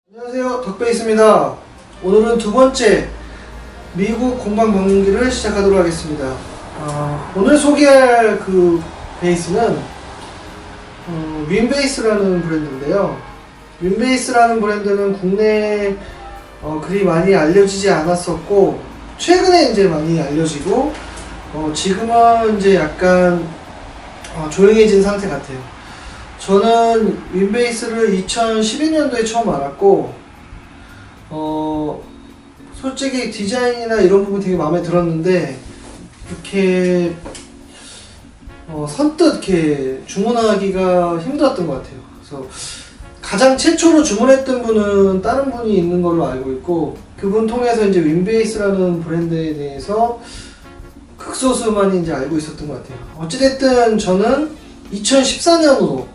안녕하세요, 덕베이스입니다. 오늘은 두 번째 미국 공방 방문기를 시작하도록 하겠습니다. 오늘 소개할 그 베이스는 윈베이스라는 브랜드인데요. 윈베이스라는 브랜드는 국내에 그리 많이 알려지지 않았었고, 최근에 이제 많이 알려지고, 지금은 이제 약간 조용해진 상태 같아요. 저는 윈베이스를 2012년도에 처음 알았고, 솔직히 디자인이나 이런 부분 되게 마음에 들었는데, 이렇게 선뜻 이렇게 주문하기가 힘들었던 것 같아요. 그래서 가장 최초로 주문했던 분은 다른 분이 있는 걸로 알고 있고, 그분 통해서 이제 윈베이스라는 브랜드에 대해서 극소수만이 이제 알고 있었던 것 같아요. 어찌됐든 저는 2014년도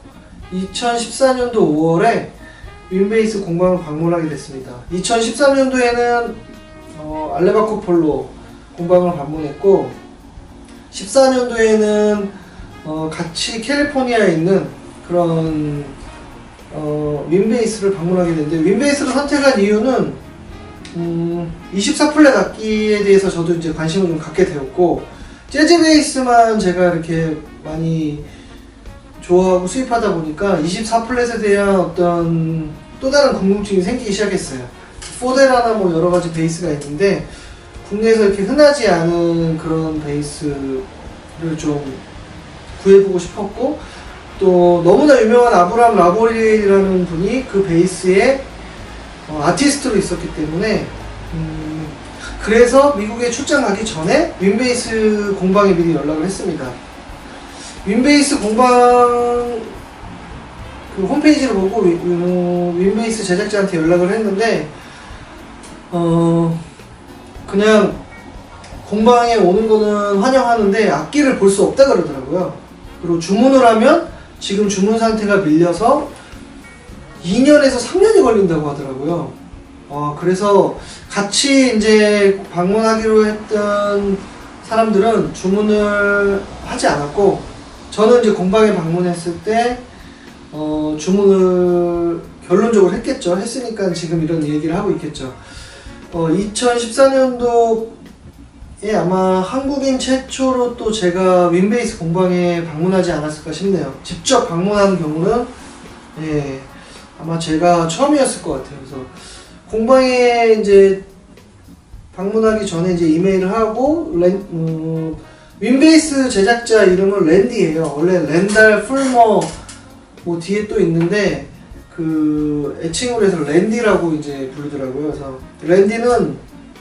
5월에 윈베이스 공방을 방문하게 됐습니다. 2013년도에는 알레바코폴로 공방을 방문했고, 14년도에는 같이 캘리포니아에 있는 그런 윈베이스를 방문하게 됐는데, 윈베이스를 선택한 이유는 24플랫 악기에 대해서 저도 이제 관심을 좀 갖게 되었고, 재즈 베이스만 제가 이렇게 많이 좋아하고 수입하다 보니까 24플랫에 대한 어떤 또 다른 궁금증이 생기기 시작했어요. 포데라나 뭐 여러 가지 베이스가 있는데, 국내에서 이렇게 흔하지 않은 그런 베이스를 좀 구해보고 싶었고, 또 너무나 유명한 아브람 라보리라는 분이 그 베이스의 아티스트로 있었기 때문에, 그래서 미국에 출장 가기 전에 윈베이스 공방에 미리 연락을 했습니다. 윈베이스 공방 그 홈페이지를 보고 윈베이스 제작자한테 연락을 했는데, 그냥 공방에 오는 거는 환영하는데 악기를 볼 수 없다 그러더라고요. 그리고 주문을 하면 지금 주문 상태가 밀려서 2년에서 3년이 걸린다고 하더라고요. 그래서 같이 이제 방문하기로 했던 사람들은 주문을 하지 않았고, 저는 이제 공방에 방문했을 때 주문을 결론적으로 했겠죠. 했으니까 지금 이런 얘기를 하고 있겠죠. 2014년도에 아마 한국인 최초로 또 제가 윈베이스 공방에 방문하지 않았을까 싶네요. 직접 방문한 경우는 아마 제가 처음이었을 것 같아요. 그래서 공방에 이제 방문하기 전에 이제 이메일을 하고, 윈베이스 제작자 이름은 랜디예요. 원래 랜달 풀머 뭐 뒤에 또 있는데 그 애칭으로 해서 랜디라고 이제 부르더라고요. 그래서 랜디는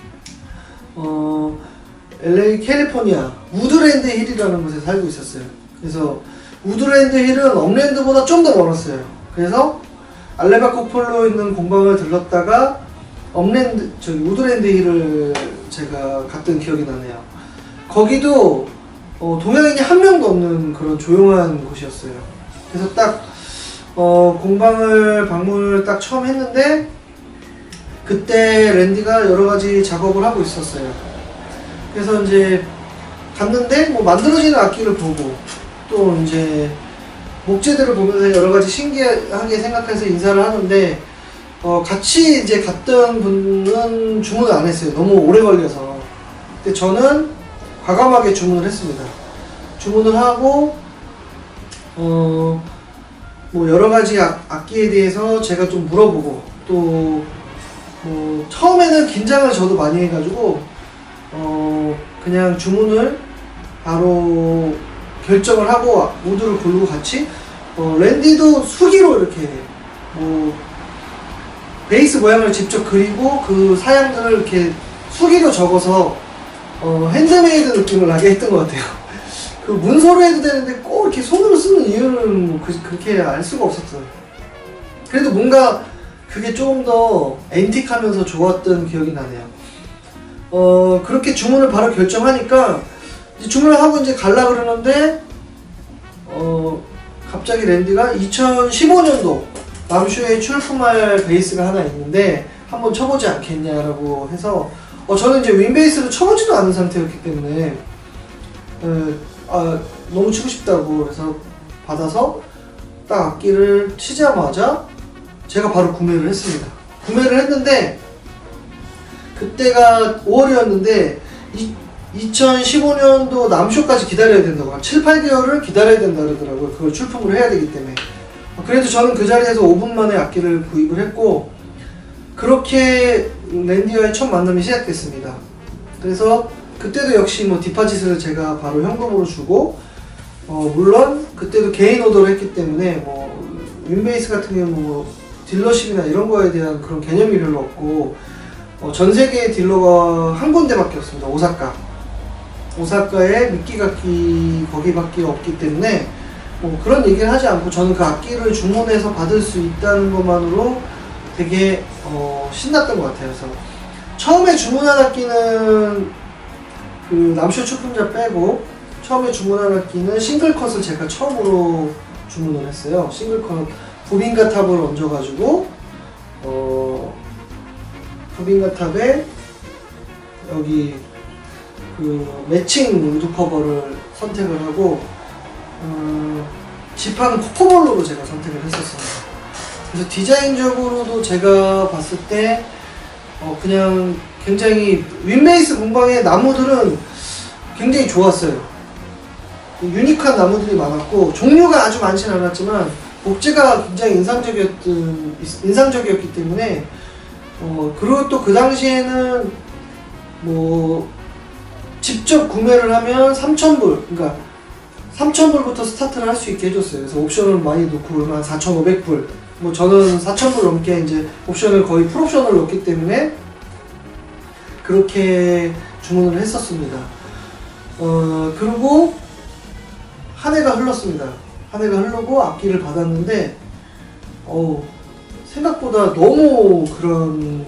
LA 캘리포니아 우드랜드 힐이라는 곳에 살고 있었어요. 그래서 우드랜드 힐은 업랜드보다 좀 더 멀었어요. 그래서 알레바코폴로 있는 공방을 들렀다가 우드랜드 힐을 제가 갔던 기억이 나네요. 거기도 동양인이 한 명도 없는 그런 조용한 곳이었어요. 그래서 딱 공방을 방문을 딱 처음 했는데, 그때 랜디가 여러 가지 작업을 하고 있었어요. 그래서 이제 갔는데 뭐 만들어지는 악기를 보고, 또 이제 목재들을 보면서 여러 가지 신기하게 생각해서 인사를 하는데, 같이 이제 갔던 분은 주문을 안 했어요. 너무 오래 걸려서. 근데 저는 과감하게 주문을 했습니다. 주문을 하고, 뭐 여러 가지 악기에 대해서 제가 좀 물어보고, 또 뭐 처음에는 긴장을 저도 많이 해가지고 그냥 주문을 바로 결정을 하고 모두를 고르고 같이, 랜디도 수기로 이렇게 뭐 베이스 모양을 직접 그리고 그 사양들을 이렇게 수기로 적어서 핸드메이드 느낌을 나게 했던 것 같아요. 그 문서로 해도 되는데 꼭 이렇게 손으로 쓰는 이유는 뭐 그렇게 알 수가 없었어요. 그래도 뭔가 그게 조금 더 앤틱하면서 좋았던 기억이 나네요. 그렇게 주문을 바로 결정하니까 이제 주문을 하고 이제 갈라 그러는데, 갑자기 랜디가 2015년도 남슈에 출품할 베이스가 하나 있는데 한번 쳐보지 않겠냐라고 해서, 저는 이제 윈베이스를 쳐보지도 않은 상태였기 때문에 너무 치고 싶다고 해서 받아서 딱 악기를 치자마자 제가 바로 구매를 했습니다. 구매를 했는데 그때가 5월이었는데 2015년도 남쇼까지 기다려야 된다고 7, 8개월을 기다려야 된다 그러더라고요. 그걸 출품을 해야 되기 때문에. 그래도 저는 그 자리에서 5분 만에 악기를 구입을 했고 그렇게 랜디와의 첫 만남이 시작됐습니다. 그래서 그때도 역시 뭐 디파짓을 제가 바로 현금으로 주고 물론 그때도 개인 오더를 했기 때문에 뭐 윈베이스 같은 경우는 뭐 딜러십이나 이런 거에 대한 그런 개념이 별로 없고 전 세계의 딜러가 한 군데밖에 없습니다. 오사카에 미끼각기 거기밖에 없기 때문에 뭐 그런 얘기를 하지 않고 저는 그 악기를 주문해서 받을 수 있다는 것만으로 되게 신났던 것 같아요. 그래서 처음에 주문한 악기는 그 남쇼 출품자 빼고 처음에 주문한 악기는 싱글컷을 제가 처음으로 주문을 했어요. 싱글컷 부빈가 탑을 얹어가지고 부빈가 탑에 여기 그 매칭 우드 커버를 선택을 하고 지판 코코볼로로 제가 선택을 했었습니다. 그래서 디자인적으로도 제가 봤을 때 그냥 굉장히 윈베이스 공방의 나무들은 굉장히 좋았어요. 유니크한 나무들이 많았고 종류가 아주 많지는 않았지만 복제가 굉장히 인상적이었기 때문에 그리고 또 그 당시에는 뭐 직접 구매를 하면 3,000불 그러니까 3,000불부터 스타트를 할 수 있게 해줬어요. 그래서 옵션을 많이 넣고 한 4,500불 뭐 저는 4,000불 넘게 이제 옵션을 거의 풀옵션을 넣었기 때문에 그렇게 주문을 했었습니다. 그리고 한 해가 흘렀습니다. 한 해가 흐르고 악기를 받았는데 생각보다 너무 그런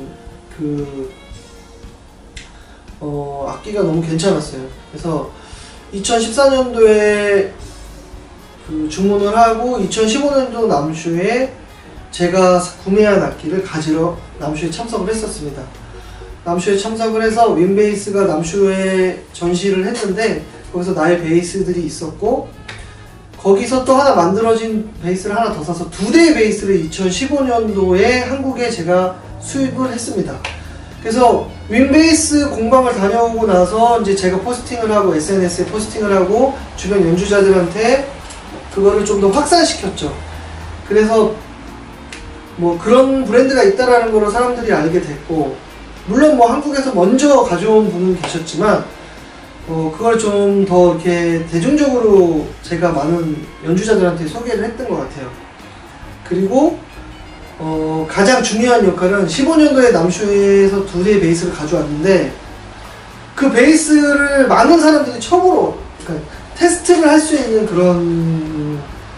악기가 너무 괜찮았어요. 그래서 2014년도에 그 주문을 하고 2015년도 남쇼에 제가 구매한 악기를 가지러 남쇼에 참석을 했었습니다. 남쇼에 참석을 해서 윈베이스가 남쇼에 전시를 했는데 거기서 나의 베이스들이 있었고 거기서 또 하나 만들어진 베이스를 하나 더 사서 2대의 베이스를 2015년도에 한국에 제가 수입을 했습니다. 그래서 윈베이스 공방을 다녀오고 나서 이제 제가 포스팅을 하고 SNS에 포스팅을 하고 주변 연주자들한테 그거를 좀 더 확산시켰죠. 그래서 뭐 그런 브랜드가 있다라는 거를 사람들이 알게 됐고 물론 뭐 한국에서 먼저 가져온 분은 계셨지만 그걸 좀 더 이렇게 대중적으로 제가 많은 연주자들한테 소개를 했던 것 같아요. 그리고 가장 중요한 역할은 15년도에 남쇼에서 2대의 베이스를 가져왔는데 그 베이스를 많은 사람들이 처음으로 그러니까 테스트를 할 수 있는 그런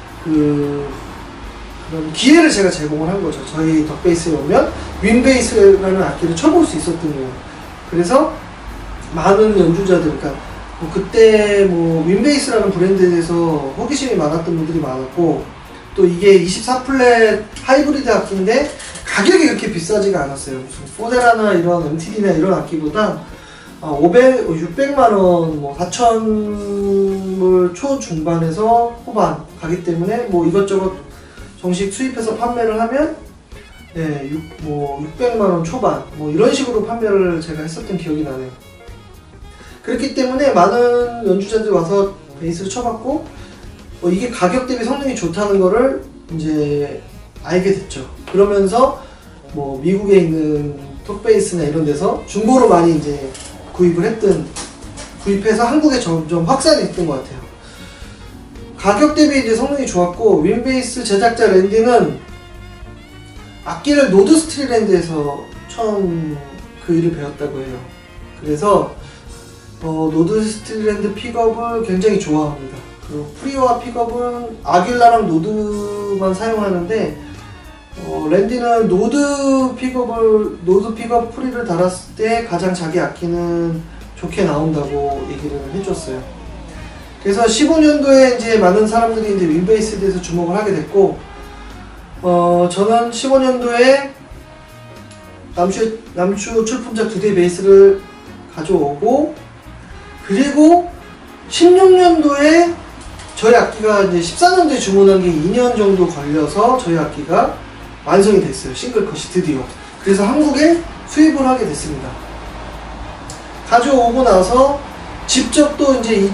기회를 제가 제공을 한 거죠. 저희 덕베이스에 오면 윈베이스라는 악기를 쳐볼 수 있었던 거예요. 그래서 많은 연주자들, 그러니까 뭐 그때 뭐 윈베이스라는 브랜드에 대해서 호기심이 많았던 분들이 많았고 또 이게 24플랫 하이브리드 악기인데 가격이 그렇게 비싸지가 않았어요. 무슨 포데라나 이런 MTD나 이런 악기보다 600만원, 뭐 4,000불 초중반에서 후반 가기 때문에 뭐 이것저것 정식 수입해서 판매를 하면 네, 600만원 초반 뭐 이런 식으로 판매를 제가 했었던 기억이 나네요. 그렇기 때문에 많은 연주자들이 와서 베이스를 쳐봤고 이게 가격 대비 성능이 좋다는 거를 이제 알게 됐죠. 그러면서 뭐 미국에 있는 톡베이스나 이런 데서 중고로 많이 이제 구입해서 한국에 점점 확산이 됐던 것 같아요. 가격 대비 이제 성능이 좋았고 윈베이스 제작자 랜디는 악기를 노드 스트리랜드에서 처음 그 일을 배웠다고 해요. 그래서 노드 스트리랜드 픽업을 굉장히 좋아합니다. 그리고 프리와 픽업은 아길라랑 노드만 사용하는데 랜디는 노드 픽업 프리를 달았을 때 가장 자기 악기는 좋게 나온다고 얘기를 해줬어요. 그래서 15년도에 이제 많은 사람들이 이제 윈베이스에 대해서 주목을 하게 됐고 저는 15년도에 남쇼 출품작 2대 베이스를 가져오고 그리고 16년도에 저희 악기가 이제 14년도에 주문한 게 2년 정도 걸려서 저희 악기가 완성이 됐어요. 싱글컷이 드디어. 그래서 한국에 수입을 하게 됐습니다. 가져오고 나서 직접 또 이제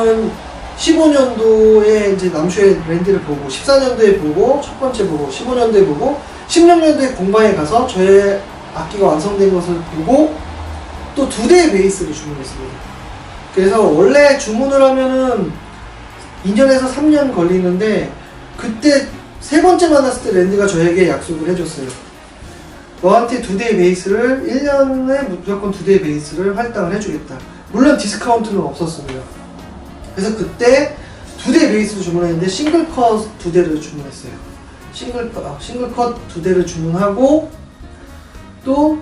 2015년도에 이제 남수의 랜디를 보고, 14년도에 보고, 첫 번째 보고, 15년도에 보고, 16년도에 공방에 가서 저의 악기가 완성된 것을 보고 또 2대의 베이스를 주문했습니다. 그래서 원래 주문을 하면은 2년에서 3년 걸리는데, 그때 세 번째 만났을 때 랜디가 저에게 약속을 해줬어요. 너한테 2대의 베이스를, 1년에 무조건 2대의 베이스를 할당을 해주겠다. 물론 디스카운트는 없었습니다. 그래서 그때 2대의 베이스를 주문했는데 싱글컷 2대를 주문했어요. 싱글컷 2대를 주문하고, 또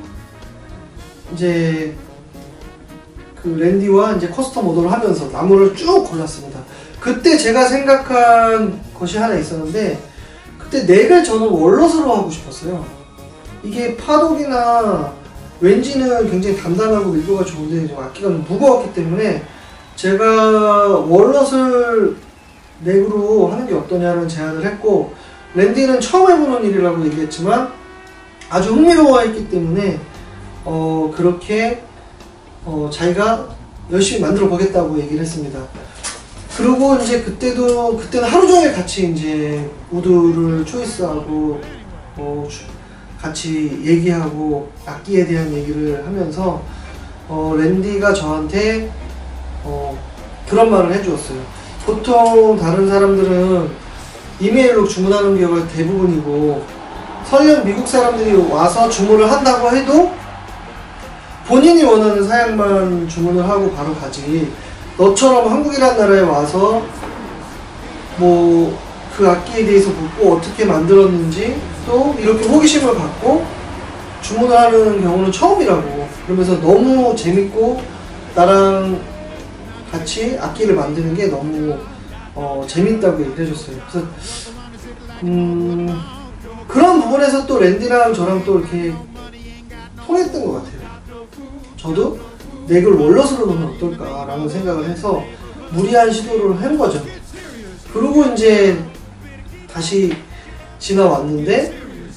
이제 그 랜디와 이제 커스텀 오더를 하면서 나무를 쭉 골랐습니다. 그때 제가 생각한 것이 하나 있었는데, 그때 넥을 저는 월넛으로 하고 싶었어요. 이게 파독이나 왠지는 굉장히 단단하고 밀도가 좋은데 좀 악기가 좀 무거웠기 때문에 제가 월넛을 넥으로 하는 게 어떠냐는 제안을 했고, 랜디는 처음 해보는 일이라고 얘기했지만 아주 흥미로워했기 때문에 그렇게 자기가 열심히 만들어 보겠다고 얘기를 했습니다. 그리고 이제 그때는 하루 종일 같이 이제 우드를 초이스하고 같이 얘기하고 악기에 대한 얘기를 하면서 랜디가 저한테 그런 말을 해주었어요. 보통 다른 사람들은 이메일로 주문하는 경우가 대부분이고, 설령 미국 사람들이 와서 주문을 한다고 해도 본인이 원하는 사양만 주문을 하고 바로 가지, 너처럼 한국이라는 나라에 와서 뭐 그 악기에 대해서 묻고 어떻게 만들었는지 또 이렇게 호기심을 갖고 주문을 하는 경우는 처음이라고. 그러면서 너무 재밌고 나랑 같이 악기를 만드는 게 너무 재밌다고 얘기를 해줬어요. 그래서 그런 부분에서 또 랜디랑 저랑 또 이렇게 통했던 것 같아요. 저도 넥을 월넛으로 넣으면 어떨까라는 생각을 해서 무리한 시도를 한 거죠. 그리고 이제 다시 지나왔는데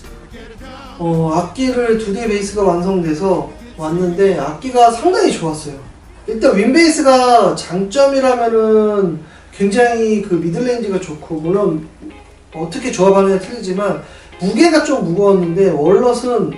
악기를 2대 베이스가 완성돼서 왔는데 악기가 상당히 좋았어요. 일단 윈베이스가 장점이라면은 굉장히 그 미들레인지가 좋고, 물론 어떻게 조합하느냐 틀리지만 무게가 좀 무거웠는데 월넛을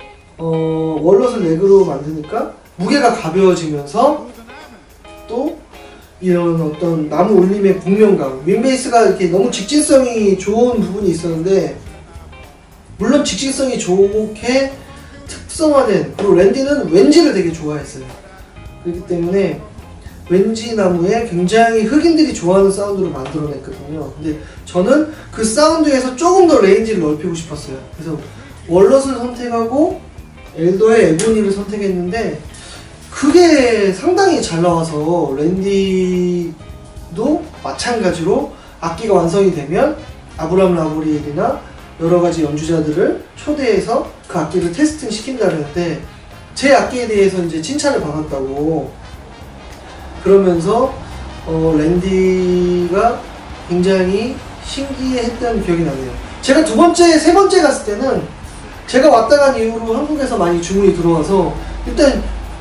넥으로 만드니까 무게가 가벼워지면서 또 이런 어떤 나무 울림의 공명감, 윈베이스가 이렇게 너무 직진성이 좋은 부분이 있었는데, 물론 직진성이 좋게 특성화된, 그리고 랜디는 왠지를 되게 좋아했어요. 그렇기 때문에 왠지 나무에 굉장히 흑인들이 좋아하는 사운드를 만들어냈거든요. 근데 저는 그 사운드에서 조금 더 레인지를 넓히고 싶었어요. 그래서 월넛을 선택하고 엘더의 에보니를 선택했는데 그게 상당히 잘 나와서 랜디도 마찬가지로 악기가 완성이 되면 아브람 라보리엘이나 여러가지 연주자들을 초대해서 그 악기를 테스팅 시킨다는데, 제 악기에 대해서 이제 칭찬을 받았다고 그러면서 랜디가 굉장히 신기해했던 기억이 나네요. 제가 세 번째 갔을 때는 제가 왔다 간 이후로 한국에서 많이 주문이 들어와서 일단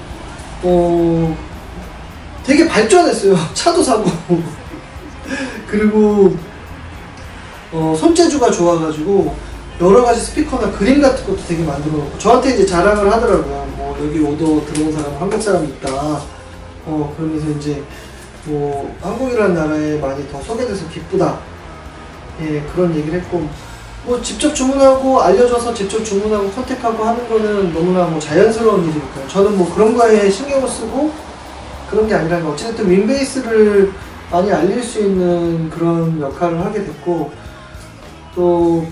되게 발전했어요. 차도 사고 그리고 손재주가 좋아가지고 여러가지 스피커나 그림 같은 것도 되게 만들어 놓고 저한테 이제 자랑을 하더라고요. 뭐 여기 오더 들어온 사람 한국 사람이 있다. 그러면서 이제 뭐 한국이라는 나라에 많이 더 소개돼서 기쁘다. 예, 그런 얘기를 했고, 뭐 직접 주문하고 알려줘서 직접 주문하고 컨택하고 하는 거는 너무나 뭐 자연스러운 일이니까요. 저는 뭐 그런 거에 신경을 쓰고 그런 게 아니라 어쨌든 윈베이스를 많이 알릴 수 있는 그런 역할을 하게 됐고, 또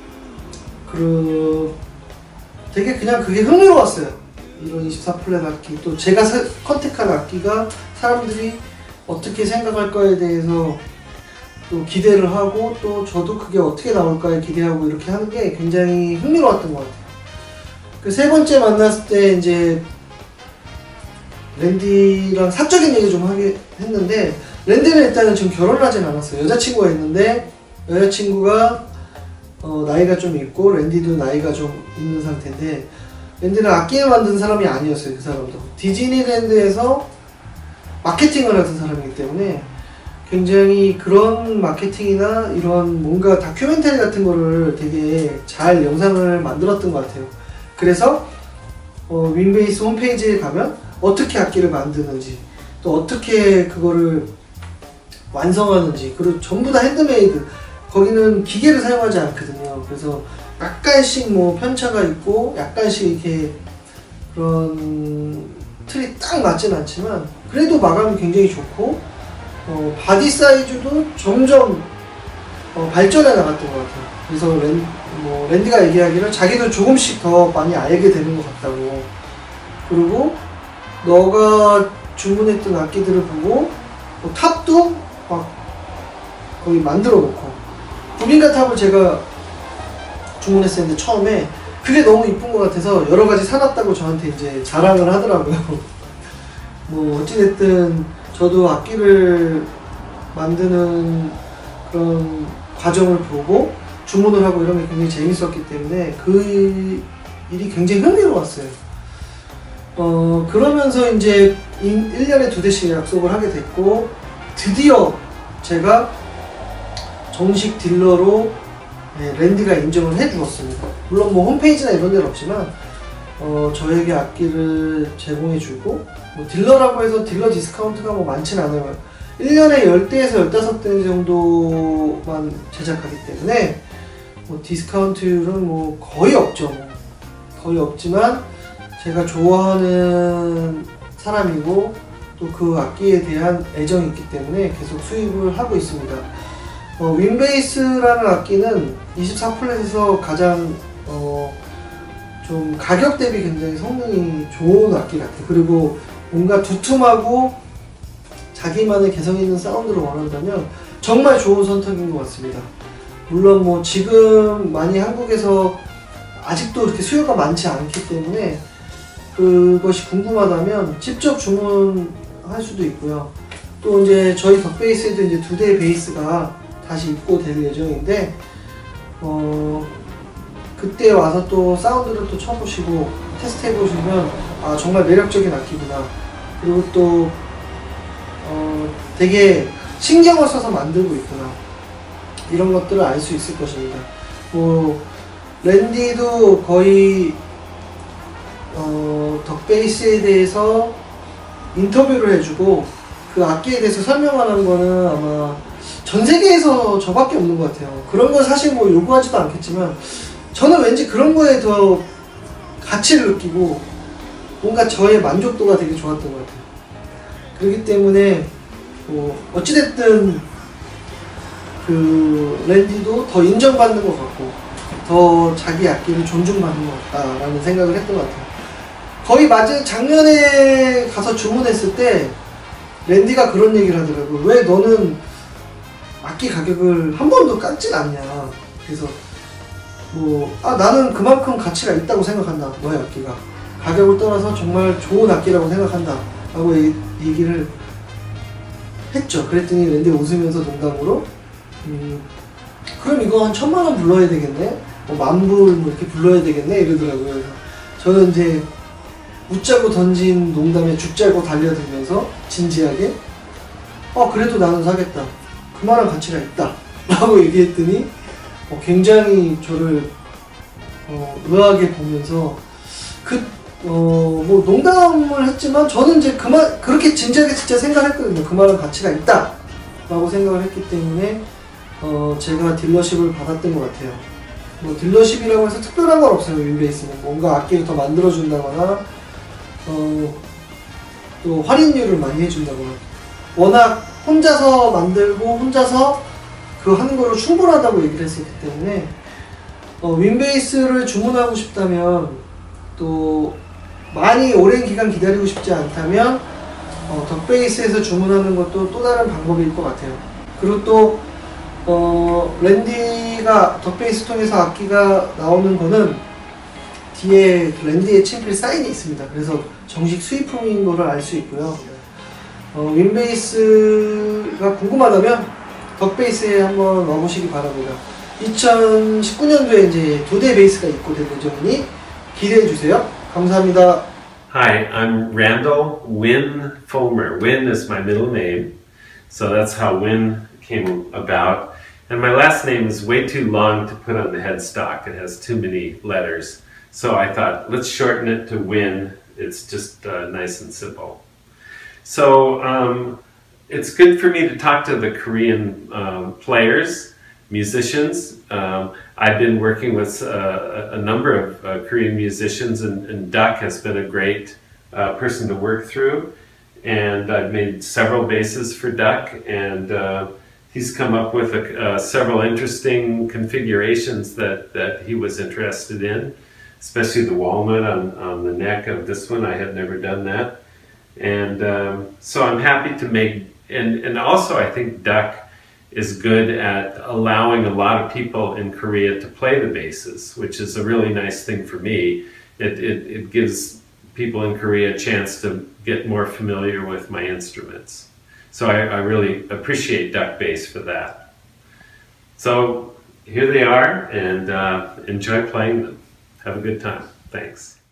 되게 그냥 그게 흥미로웠어요. 이런 24플랫 악기, 또 제가 컨택한 악기가 사람들이 어떻게 생각할 거에 대해서 또 기대를 하고, 또 저도 그게 어떻게 나올까에 기대하고 이렇게 하는 게 굉장히 흥미로웠던 것 같아요. 그 세 번째 만났을 때 이제 랜디랑 사적인 얘기 좀 하게 했는데, 랜디는 일단은 지금 결혼을 하진 않았어요. 여자친구가 있는데 여자친구가 나이가 좀 있고 랜디도 나이가 좀 있는 상태인데 랜디는 악기를 만든 사람이 아니었어요. 그 사람도 디즈니랜드에서 마케팅을 하던 사람이기 때문에 굉장히 그런 마케팅이나 이런 뭔가 다큐멘터리 같은 거를 되게 잘 영상을 만들었던 것 같아요. 그래서 윈베이스 홈페이지에 가면 어떻게 악기를 만드는지, 또 어떻게 그거를 완성하는지, 그리고 전부 다 핸드메이드, 거기는 기계를 사용하지 않거든요. 그래서 약간씩 뭐 편차가 있고 약간씩 이렇게 그런 틀이 딱 맞진 않지만 그래도 마감이 굉장히 좋고 바디 사이즈도 점점 발전해 나갔던 것 같아요. 그래서 랜디가 얘기하기를 자기도 조금씩 더 많이 알게 되는 것 같다고. 그리고 너가 주문했던 악기들을 보고 탑도 막 거기 만들어 놓고, 구빈가 탑을 제가 주문했었는데 처음에 그게 너무 이쁜 것 같아서 여러 가지 사놨다고 저한테 이제 자랑을 하더라고요. 뭐 어찌됐든 저도 악기를 만드는 그런 과정을 보고 주문을 하고 이런 게 굉장히 재밌었기 때문에 그 일이 굉장히 흥미로웠어요. 그러면서 이제 1년에 2대씩 약속을 하게 됐고, 드디어 제가 정식 딜러로 랜디가 인정을 해주었습니다. 물론 뭐 홈페이지나 이런 데는 없지만 저에게 악기를 제공해주고, 뭐 딜러라고 해서 딜러 디스카운트가 뭐 많진 않아요. 1년에 10대에서 15대 정도만 제작하기 때문에 뭐 디스카운트율은 뭐 거의 없죠. 거의 없지만 제가 좋아하는 사람이고 또 그 악기에 대한 애정이 있기 때문에 계속 수입을 하고 있습니다. 윈베이스라는 악기는 24플랫에서 가장 좀 가격 대비 굉장히 성능이 좋은 악기 같아요. 그리고 뭔가 두툼하고 자기만의 개성 있는 사운드를 원한다면 정말 좋은 선택인 것 같습니다. 물론 뭐 지금 많이 한국에서 아직도 그렇게 수요가 많지 않기 때문에 그것이 궁금하다면 직접 주문할 수도 있고요. 또 이제 저희 덕베이스에도 이제 2대의 베이스가 다시 입고될 예정인데 그때 와서 또 사운드를 또 쳐보시고 테스트 해보시면 아 정말 매력적인 악기구나, 그리고 또 되게 신경을 써서 만들고 있구나, 이런 것들을 알 수 있을 것입니다. 뭐 랜디도 거의 덕베이스에 대해서 인터뷰를 해주고 그 악기에 대해서 설명하는 거는 아마 전 세계에서 저밖에 없는 것 같아요. 그런 건 사실 뭐 요구하지도 않겠지만 저는 왠지 그런 거에 더 가치를 느끼고 뭔가 저의 만족도가 되게 좋았던 것 같아요. 그렇기 때문에 뭐 어찌됐든 그 랜디도 더 인정받는 것 같고 더 자기 악기를 존중받는 것 같다라는 생각을 했던 것 같아요. 거의 작년에 가서 주문했을 때 랜디가 그런 얘기를 하더라고요. 왜 너는 악기 가격을 한 번도 깎진 않냐. 그래서 나는 그만큼 가치가 있다고 생각한다. 너의 악기가 가격을 떠나서 정말 좋은 악기라고 생각한다 라고 얘기를 했죠. 그랬더니 랜디가 웃으면서 농담으로 그럼 이거 한 1000만원 불러야 되겠네? 뭐 10,000불 뭐 이렇게 불러야 되겠네? 이러더라고요. 그래서 저는 이제 웃자고 던진 농담에 죽자고 달려들면서 진지하게 그래도 나는 사겠다. 그만한 가치가 있다 라고 얘기했더니 굉장히 저를 의아하게 보면서 뭐 농담을 했지만 저는 이제 그렇게 진지하게 진짜 생각했거든요. 그만한 가치가 있다 라고 생각을 했기 때문에 제가 딜러십을 받았던 것 같아요. 뭐 딜러십이라고 해서 특별한 건 없어요. 윈베이스는 뭔가 악기를 더 만들어준다거나 또 할인율을 많이 해준다거나, 워낙 혼자서 만들고 혼자서 그 하는 거로 충분하다고 얘기를 했었기 때문에 윈베이스를 주문하고 싶다면, 또 많이 오랜 기간 기다리고 싶지 않다면 덕베이스에서 주문하는 것도 또 다른 방법일 것 같아요. 그리고 또 랜디가 덕베이스 통해서 악기가 나오는 거는 뒤에 랜디의 친필 사인이 있습니다. 그래서 정식 수입품인 거를 알 수 있고요. 윈베이스가 궁금하다면 덕베이스에 한번 와보시기 바랍니다. 2019년도에 이제 2대 베이스가 입고될 예정이니 기대해주세요. 감사합니다. Hi, I'm Randall Wynn Fulmer. Wynn is my middle name, so that's how Wynn came about. And my last name is way too long to put on the headstock. It has too many letters. So I thought, let's shorten it to Wynn. It's just nice and simple. So it's good for me to talk to the Korean players, musicians. I've been working with a number of Korean musicians, and Duck has been a great person to work through. And I've made several basses for Duck, and he's come up with several interesting configurations that he was interested in, especially the walnut on the neck of this one. I had never done that. And so I'm happy to make, and also I think Duck is good at allowing a lot of people in Korea to play the basses, which is a really nice thing for me. It gives people in Korea a chance to get more familiar with my instruments. So I really appreciate Duck Bass for that. So here they are, and enjoy playing them. Have a good time. Thanks.